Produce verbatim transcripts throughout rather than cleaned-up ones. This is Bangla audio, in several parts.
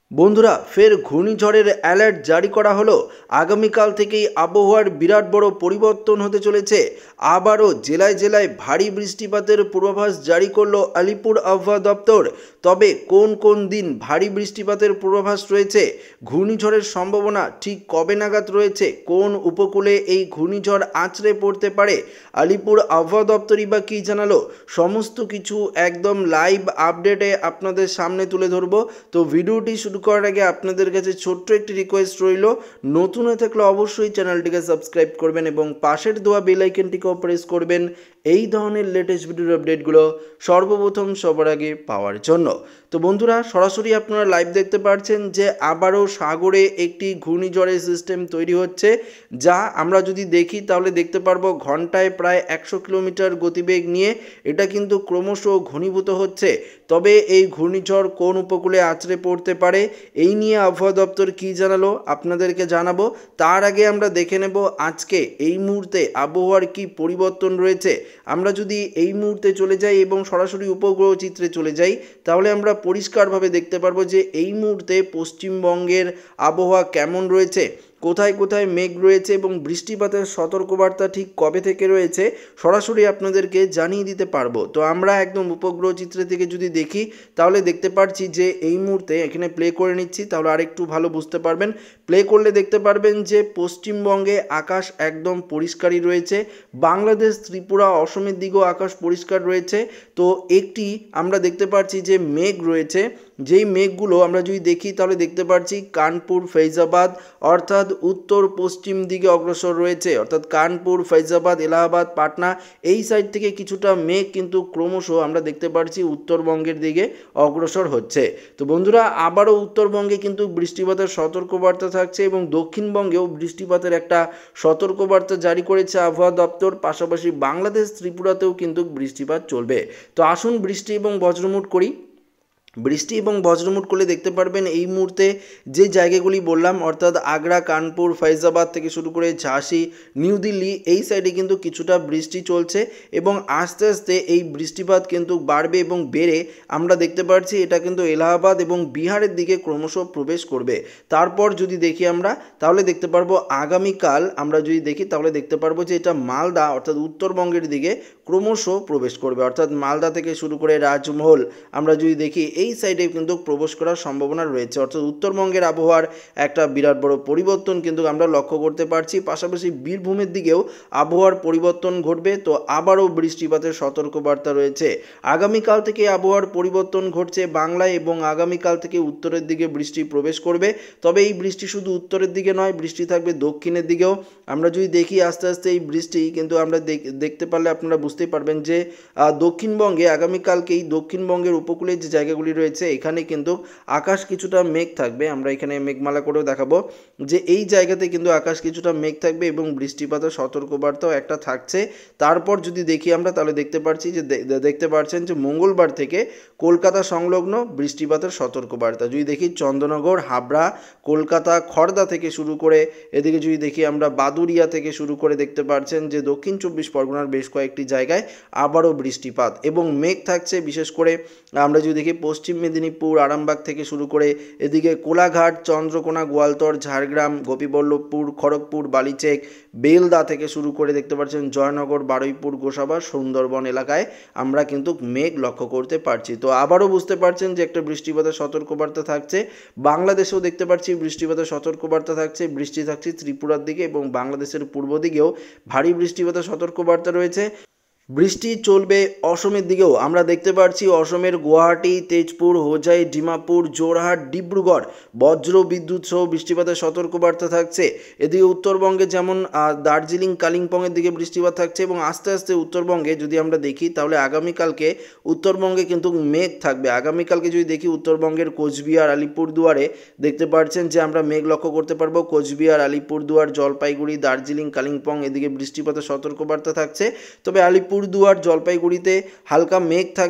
বন্ধুরা ফের ঘূর্ণিঝড়ের অ্যালার্ট জারি করা হলো। আগামীকাল থেকেই আবহাওয়ার বিরাট বড় পরিবর্তন হতে চলেছে। আবারও জেলায় জেলায় ভারী বৃষ্টিপাতের পূর্বাভাস জারি করলো আলিপুর আবহাওয়া দপ্তর। তবে কোন কোন দিন ভারী বৃষ্টিপাতের পূর্বাভাস রয়েছে, ঘূর্ণিঝড়ের সম্ভাবনা ঠিক কবে নাগাদ রয়েছে, কোন উপকূলে এই ঘূর্ণিঝড় আছড়ে পড়তে পারে, আলিপুর আবহাওয়া দপ্তরই বা কী জানালো, সমস্ত কিছু একদম লাইভ আপডেটে আপনাদের সামনে তুলে ধরবো। তো ভিডিওটি শুরু করার আগে আপনাদের কাছে ছোট্ট একটি রিকোয়েস্ট রইল, নতুন হয়ে থাকলে অবশ্যই চ্যানেলটিকে সাবস্ক্রাইব করবেন এবং পাশের দেওয়া বেল আইকনটিকেও প্রেস করবেন এই ধরনের লেটেস্ট ভিডিওর আপডেটগুলো সর্বপ্রথম সবার আগে পাওয়ার জন্য। তো বন্ধুরা সরাসরি আপনারা লাইভ দেখতে পাচ্ছেন যে আবারও সাগরে একটি ঘূর্ণিঝড়ের সিস্টেম তৈরি হচ্ছে, যা আমরা যদি দেখি তাহলে দেখতে পারবো ঘন্টায় প্রায় একশো কিলোমিটার গতিবেগ নিয়ে এটা কিন্তু ক্রমশ ঘনীভূত হচ্ছে। তবে এই ঘূর্ণিঝড় কোন উপকূলে আছড়ে পড়তে পারে, এই নিয়ে আবহাওয়া দপ্তর কী জানালো আপনাদেরকে জানাবো। তার আগে আমরা দেখে নেব আজকে এই মুহূর্তে আবহাওয়ার কি পরিবর্তন রয়েছে। আমরা যদি এই মুহূর্তে চলে যাই এবং সরাসরি উপগ্রহ চিত্রে চলে যাই তাহলে আমরা পরিষ্কারভাবে দেখতে পারবো যে এই মুহূর্তে পশ্চিমবঙ্গের আবহাওয়া কেমন রয়েছে, কোথায় কোথায় মেঘ রয়েছে এবং বৃষ্টিপাতের সতর্কবার্তা ঠিক কবে থেকে রয়েছে সরাসরি আপনাদেরকে জানিয়ে দিতে পারবো। তো আমরা একদম উপগ্রহ চিত্র থেকে যদি দেখি তাহলে দেখতে পাচ্ছি যে এই মুহূর্তে এখানে প্লে করে নিচ্ছি, তাহলে আরেকটু ভালো বুঝতে পারবেন। প্লে করলে দেখতে পারবেন যে পশ্চিমবঙ্গে আকাশ একদম পরিষ্কারই রয়েছে, বাংলাদেশ ত্রিপুরা অসমের দিকেও আকাশ পরিষ্কার রয়েছে। তো একটি আমরা দেখতে পাচ্ছি যে মেঘ রয়েছে, যেই মেঘগুলো আমরা যদি দেখি তাহলে দেখতে পাচ্ছি কানপুর ফৈজাবাদ অর্থাৎ উত্তর পশ্চিম দিকে অগ্রসর রয়েছে, অর্থাৎ কানপুর ফৈজাবাদ এলাহাবাদ পাটনা এই সাইড থেকে কিছুটা মেঘ কিন্তু ক্রমশ আমরা দেখতে পাচ্ছি উত্তরবঙ্গের দিকে অগ্রসর হচ্ছে। তো বন্ধুরা আবারও উত্তরবঙ্গে কিন্তু বৃষ্টিপাতের সতর্কবার্তা থাকছে এবং দক্ষিণবঙ্গেও বৃষ্টিপাতের একটা সতর্কবার্তা জারি করেছে আবহাওয়া দপ্তর। পাশাপাশি বাংলাদেশ ত্রিপুরাতেও কিন্তু বৃষ্টিপাত চলবে। তো আসুন বৃষ্টি এবং বজ্রমুট করি। বৃষ্টি এবং বজ্রমুট করলে দেখতে পারবেন এই মুহূর্তে যে জায়গাগুলি বললাম অর্থাৎ আগ্রা কানপুর ফৈজাবাদ থেকে শুরু করে ঝাঁসি নিউ দিল্লি এই সাইডে কিন্তু কিছুটা বৃষ্টি চলছে এবং আস্তে আস্তে এই বৃষ্টিপাত কিন্তু বাড়বে এবং বেড়ে আমরা দেখতে পাচ্ছি এটা কিন্তু এলাহাবাদ এবং বিহারের দিকে ক্রমশ প্রবেশ করবে। তারপর যদি দেখি আমরা তাহলে দেখতে পারবো আগামীকাল আমরা যদি দেখি তাহলে দেখতে পারবো যে এটা মালদা অর্থাৎ উত্তরবঙ্গের দিকে ক্রমশ প্রবেশ করবে, অর্থাৎ মালদা থেকে শুরু করে রাজমহল আমরা যদি দেখি এই সাইডে কিন্তু প্রবেশ করার সম্ভাবনা রয়েছে। অর্থাৎ উত্তরবঙ্গের আবহাওয়ার একটা বিরাট বড় পরিবর্তন কিন্তু আমরা লক্ষ্য করতে পারছি। পাশাপাশি বীরভূমের দিকেও আবহাওয়ার পরিবর্তন ঘটবে। তো আবারও বৃষ্টিপাতের সতর্কবার্তা রয়েছে। আগামীকাল থেকে আবহাওয়ার পরিবর্তন ঘটছে বাংলায় এবং আগামীকাল থেকে উত্তরের দিকে বৃষ্টি প্রবেশ করবে। তবে এই বৃষ্টি শুধু উত্তরের দিকে নয়, বৃষ্টি থাকবে দক্ষিণের দিকেও। আমরা যদি দেখি আস্তে আস্তে এই বৃষ্টি কিন্তু আমরা দেখতে পারলে আপনারা বুঝতেই পারবেন যে দক্ষিণবঙ্গে আগামীকালকেই দক্ষিণবঙ্গের উপকূলে যে জায়গাগুলি রয়েছে এখানে কিন্তু আকাশ কিছুটা মেঘ থাকবে। আমরা এখানে মেঘমালা করেও দেখাবো যে এই জায়গাতে কিন্তু আকাশ কিছুটা মেঘ থাকবে এবং বৃষ্টিপাতের সতর্কবার্তাও একটা থাকছে। তারপর যদি দেখি আমরা তাহলে দেখতে পাচ্ছি যে দেখতে পাচ্ছেন যে মঙ্গলবার থেকে কলকাতা সংলগ্ন বৃষ্টিপাতের সতর্কবার্তা। যদি দেখি চন্দননগর হাবড়া কলকাতা খড়দা থেকে শুরু করে এদিকে যদি দেখি আমরা বাদুরিয়া থেকে শুরু করে দেখতে পাচ্ছেন যে দক্ষিণ চব্বিশ পরগনার বেশ কয়েকটি জায়গায় আবারও বৃষ্টিপাত এবং মেঘ থাকছে। বিশেষ করে আমরা যদি দেখি পশ্চিম মেদিনীপুর আরামবাগ থেকে শুরু করে এদিকে কোলাঘাট চন্দ্রকোনা গোয়ালতর ঝাড়গ্রাম গোপীবল্লভপুর খড়গপুর বালিচেক বেলদা থেকে শুরু করে দেখতে পাচ্ছেন জয়নগর বারুইপুর গোসাবা সুন্দরবন এলাকায় আমরা কিন্তু মেঘ লক্ষ্য করতে পারছি। তো আবারও বুঝতে পারছেন যে একটা বৃষ্টিপাতের সতর্কবার্তা থাকছে। বাংলাদেশেও দেখতে পাচ্ছি বৃষ্টিপাতের সতর্কবার্তা থাকছে, বৃষ্টি থাকছে ত্রিপুরার দিকে এবং বাংলাদেশের পূর্ব দিকেও ভারী বৃষ্টিপাতের সতর্কবার্তা রয়েছে। বৃষ্টি চলবে অসমের দিকেও। আমরা দেখতে পাচ্ছি অসমের গুয়াহাটি তেজপুর হোজাই ডিমাপুর জোরহাট ডিব্রুগড় বজ্র বিদ্যুৎ সহ বৃষ্টিপাতের সতর্কবার্তা থাকছে। এদিকে উত্তরবঙ্গে যেমন দার্জিলিং কালিম্পংয়ের দিকে বৃষ্টিপাত থাকছে এবং আস্তে আস্তে উত্তরবঙ্গে যদি আমরা দেখি তাহলে আগামীকালকে উত্তরবঙ্গে কিন্তু মেঘ থাকবে। আগামীকালকে যদি দেখি উত্তরবঙ্গের কোচবিহার আলিপুরদুয়ারে দেখতে পাচ্ছেন যে আমরা মেঘ লক্ষ্য করতে পারবো। কোচবিহার আলিপুরদুয়ার জলপাইগুড়ি দার্জিলিং কালিম্পং এদিকে বৃষ্টিপাতের সতর্কবার্তা থাকছে। তবে আলিপুর দুয়ার জলপাইগুড়িতে হালকা মেঘ থাকবে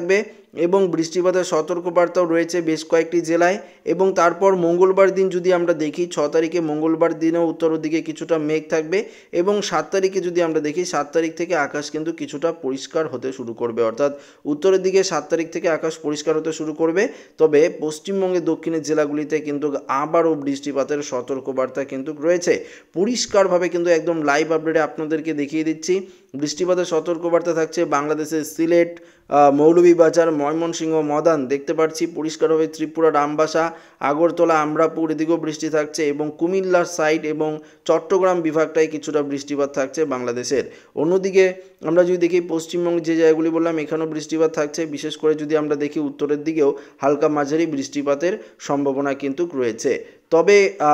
এবং বৃষ্টিপাতের সতর্কবার্তাও রয়েছে বেশ কয়েকটি জেলায়। এবং তারপর মঙ্গলবার দিন যদি আমরা দেখি, ছ তারিখে মঙ্গলবার দিনেও উত্তরের দিকে কিছুটা মেঘ থাকবে এবং সাত তারিখে যদি আমরা দেখি, সাত তারিখ থেকে আকাশ কিন্তু কিছুটা পরিষ্কার হতে শুরু করবে, অর্থাৎ উত্তরের দিকে সাত তারিখ থেকে আকাশ পরিষ্কার হতে শুরু করবে। তবে পশ্চিমবঙ্গের দক্ষিণের জেলাগুলিতে কিন্তু আবারও বৃষ্টিপাতের সতর্কবার্তা কিন্তু রয়েছে। পরিষ্কারভাবে কিন্তু একদম লাইভ আপডেটে আপনাদেরকে দেখিয়ে দিচ্ছি। বৃষ্টিপাতের সতর্কবার্তা থাকছে বাংলাদেশের সিলেট, মৌলভীবাজার, ময়মনসিংহ, মদান দেখতে পাচ্ছি পরিষ্কারভাবে, ত্রিপুরা, রামবাসা, আগরতলা, আমরাপুর এদিকেও বৃষ্টি থাকছে এবং কুমিল্লার সাইড এবং চট্টগ্রাম বিভাগটায় কিছুটা বৃষ্টিপাত থাকছে বাংলাদেশের। অন্যদিকে আমরা যদি দেখি পশ্চিমবঙ্গের যে জায়গাগুলি বললাম এখানেও বৃষ্টিপাত থাকছে, বিশেষ করে যদি আমরা দেখি উত্তরের দিকেও হালকা মাঝারি বৃষ্টিপাতের সম্ভাবনা কিন্তু রয়েছে। তবে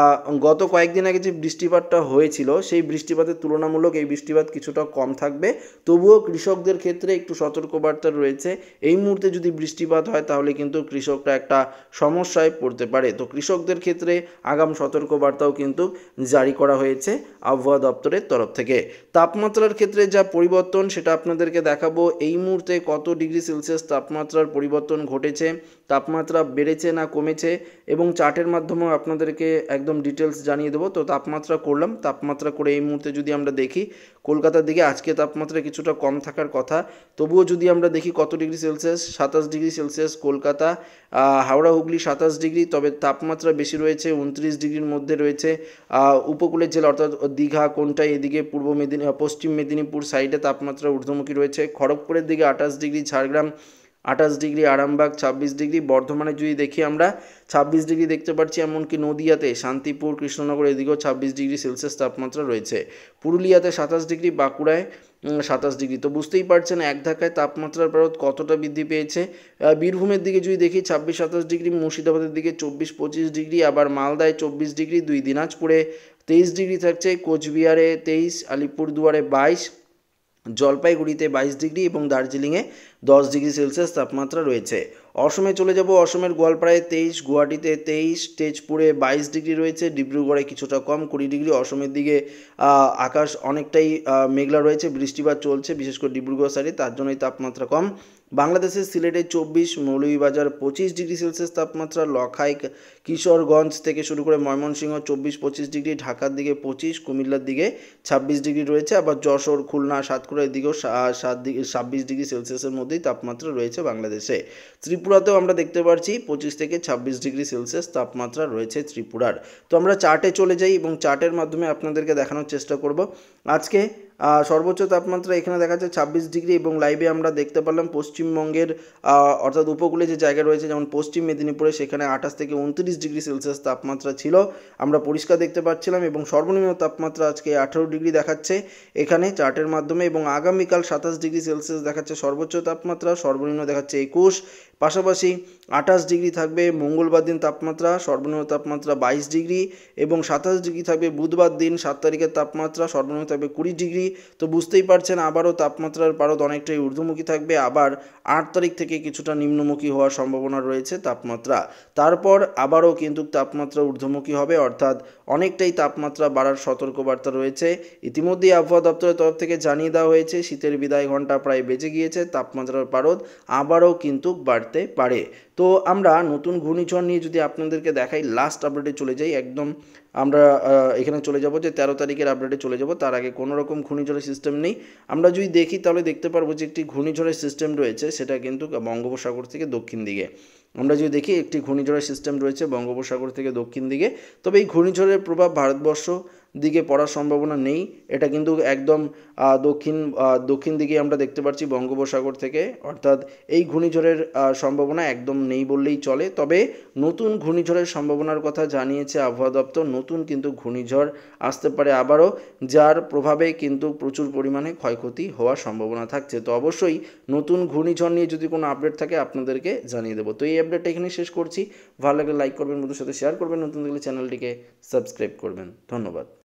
গত কয়েকদিন আগে যে বৃষ্টিপাতটা হয়েছিল সেই বৃষ্টিপাতের তুলনামূলক এই বৃষ্টিপাত কিছুটা কম থাকবে। তবুও কৃষকদের ক্ষেত্রে একটু সতর্কবার্তা রয়েছে। এই মুহূর্তে যদি বৃষ্টিপাত হয় তাহলে কিন্তু কৃষকরা একটা সমস্যায় পড়তে পারে। তো কৃষকদের ক্ষেত্রে আগাম সতর্কবার্তাও কিন্তু জারি করা হয়েছে আবহাওয়া দপ্তরের তরফ থেকে। তাপমাত্রার ক্ষেত্রে যা পরিবর্তন সেটা আপনাদেরকে দেখাবো। এই মুহূর্তে কত ডিগ্রি সেলসিয়াস তাপমাত্রার পরিবর্তন ঘটেছে, তাপমাত্রা বেড়েছে না কমেছে, এবং চার্টের মাধ্যমেও আপনাদেরকে একদম ডিটেলস জানিয়ে দেবো। তো তাপমাত্রা করলাম, তাপমাত্রা করে এই মুহূর্তে যদি আমরা দেখি কলকাতার দিকে আজকে তাপমাত্রা কিছুটা কম থাকার কথা, তবুও যদি আমরা দেখি কত ডিগ্রি সেলসিয়াস, সাতাশ ডিগ্রি সেলসিয়াস কলকাতা, হাওড়া হুগলি সাতাশ ডিগ্রি, তবে তাপমাত্রা বেশি রয়েছে উনত্রিশ ডিগ্রির মধ্যে রয়েছে উপকূলের জেলা অর্থাৎ দীঘা, কোনটাই এদিকে পূর্ব মেদিনী পশ্চিম মেদিনীপুর সাইডে তাপমাত্রা ঊর্ধ্বমুখী রয়েছে। খড়গপুরের দিকে আঠাশ ডিগ্রি, ঝাড়গ্রাম আঠাশ ডিগ্রি, আরামবাগ ছাব্বিশ ডিগ্রি, বর্ধমানে যদি দেখি আমরা ছাব্বিশ ডিগ্রি দেখতে পাচ্ছি, এমনকি নদিয়াতে, শান্তিপুর, কৃষ্ণনগর এদিকেও ছাব্বিশ ডিগ্রি সেলসিয়াস তাপমাত্রা রয়েছে। পুরুলিয়াতে সাতাশ ডিগ্রি, বাঁকুড়ায় সাতাশ ডিগ্রি। তো বুঝতেই পারছেন এক ধাক্কায় তাপমাত্রার পারদ কতটা বৃদ্ধি পেয়েছে। বীরভূমের দিকে যদি দেখি ছাব্বিশ সাতাশ ডিগ্রি, মুর্শিদাবাদের দিকে চব্বিশ পঁচিশ ডিগ্রি, আবার মালদায় চব্বিশ ডিগ্রি, দুই দিনাজপুরে তেইশ ডিগ্রি থাকছে, কোচবিহারে তেইশ, আলিপুরদুয়ারে বাইশ, জলপাইগুড়িতে বাইশ ডিগ্রি এবং দার্জিলিংয়ে দশ ডিগ্রি সেলসিয়াস তাপমাত্রা রয়েছে। অসমে চলে যাব, অসমের গোয়ালপাড়ায় তেইশ, গুয়াহাটিতে তেইশ, তেজপুরে বাইশ ডিগ্রি রয়েছে, ডিব্রুগড়ে কিছুটা কম কুড়ি ডিগ্রি। অসমের দিকে আকাশ অনেকটাই মেঘলা রয়েছে, বৃষ্টিপাত চলছে বিশেষ করে ডিব্রুগড় সাইডে, তার জন্যই তাপমাত্রা কম। বাংলাদেশের সিলেটে চব্বিশ, মৌলভীবাজার পঁচিশ ডিগ্রি সেলসিয়াস তাপমাত্রা, লখাই, কিশোরগঞ্জ থেকে শুরু করে ময়মনসিংহ চব্বিশ পঁচিশ ডিগ্রি, ঢাকার দিকে পঁচিশ, কুমিল্লার দিকে ছাব্বিশ ডিগ্রি রয়েছে, আবার যশোর, খুলনা, সাতক্ষীরার দিকেও সাত ডিগ্রি ছাব্বিশ ডিগ্রি সেলসিয়াসের মধ্যেই তাপমাত্রা রয়েছে বাংলাদেশে। ত্রিপুরাতেও আমরা দেখতে পাচ্ছি পঁচিশ থেকে ছাব্বিশ ডিগ্রি সেলসিয়াস তাপমাত্রা রয়েছে ত্রিপুরার। তো আমরা চার্টে চলে যাই এবং চার্টের মাধ্যমে আপনাদেরকে দেখানোর চেষ্টা করব। আজকে সর্বোচ্চ তাপমাত্রা এখানে দেখা যাচ্ছে ছাব্বিশ ডিগ্রি এবং লাইভে আমরা দেখতে পারলাম পশ্চিমবঙ্গের অর্থাৎ উপকূলে যে জায়গা রয়েছে যেমন পশ্চিম মেদিনীপুরে সেখানে আঠাশ থেকে উনত্রিশ ডিগ্রি সেলসিয়াস তাপমাত্রা ছিল, আমরা পরিষ্কার দেখতে পাচ্ছিলাম, এবং সর্বনিম্ন তাপমাত্রা আজকে আঠারো ডিগ্রি দেখাচ্ছে এখানে চার্টের মাধ্যমে, এবং আগামীকাল সাতাশ ডিগ্রি সেলসিয়াস দেখাচ্ছে সর্বোচ্চ তাপমাত্রা, সর্বনিম্ন দেখাচ্ছে একুশ। পাশাপাশি আঠাশ ডিগ্রি থাকবে মঙ্গলবার দিন তাপমাত্রা, সর্বনিম্ন তাপমাত্রা বাইশ ডিগ্রি, এবং সাতাশ ডিগ্রি থাকবে বুধবার দিন সাত তারিখের তাপমাত্রা, সর্বনিম্ন থাকবে কুড়ি ডিগ্রি। তো বুঝতেই পারছেন আবারও তাপমাত্রার পারদ অনেকটাই ঊর্ধ্বমুখী থাকবে, আবার আট তারিখ থেকে কিছুটা নিম্নমুখী হওয়ার সম্ভাবনা রয়েছে তাপমাত্রা, তারপর আবারও কিন্তু তাপমাত্রা ঊর্ধ্বমুখী হবে, অর্থাৎ অনেকটাই তাপমাত্রা বাড়ার সতর্কবার্তা রয়েছে। ইতিমধ্যেই আবহাওয়া দপ্তরের তরফ থেকে জানিয়ে দেওয়া হয়েছে শীতের বিদায় ঘন্টা প্রায় বেজে গিয়েছে, তাপমাত্রার পারদ আবারও কিন্তু বাড়তে পারে। তো আমরা নতুন ঘূর্ণিঝড় নিয়ে যদি আপনাদেরকে দেখাই, লাস্ট আপডেটে চলে যাই, একদম আমরা এখানে চলে যাব যে তেরো তারিখের আপডেটে চলে যাব, তার আগে কোনো রকম ঘূর্ণিঝড়ের সিস্টেম নেই। আমরা যদি দেখি তাহলে দেখতে পারবো যে একটি ঘূর্ণিঝড়ের সিস্টেম রয়েছে, সেটা কিন্তু বঙ্গোপসাগর থেকে দক্ষিণ দিকে। আমরা যদি দেখি একটি ঘূর্ণিঝড়ের সিস্টেম রয়েছে বঙ্গোপসাগর থেকে দক্ষিণ দিকে, তবে এই ঘূর্ণিঝড়ের প্রভাব ভারতবর্ষ দিকে পড়ার সম্ভাবনা নেই, এটা কিন্তু একদম দক্ষিণ দক্ষিণ দিকে আমরা দেখতে পাচ্ছি বঙ্গোপসাগর থেকে, অর্থাৎ এই ঘূর্ণিঝড়ের সম্ভাবনা একদম নেই বললেই চলে। তবে নতুন ঘূর্ণিঝড়ের সম্ভাবনার কথা জানিয়েছে আবহাওয়া দপ্তর, নতুন কিন্তু ঘূর্ণিঝড় আসতে পারে আবারও, যার প্রভাবে কিন্তু প্রচুর পরিমাণে ক্ষয়ক্ষতি হওয়ার সম্ভাবনা থাকছে। তো অবশ্যই নতুন ঘূর্ণিঝড় নিয়ে যদি কোনো আপডেট থাকে আপনাদেরকে জানিয়ে দেবো। তো এই আপডেটটা এখানে শেষ করছি, ভালো লাগলে লাইক করবেন, বন্ধুদের সাথে শেয়ার করবেন, নতুন দেখলে চ্যানেলটিকে সাবস্ক্রাইব করবেন। ধন্যবাদ।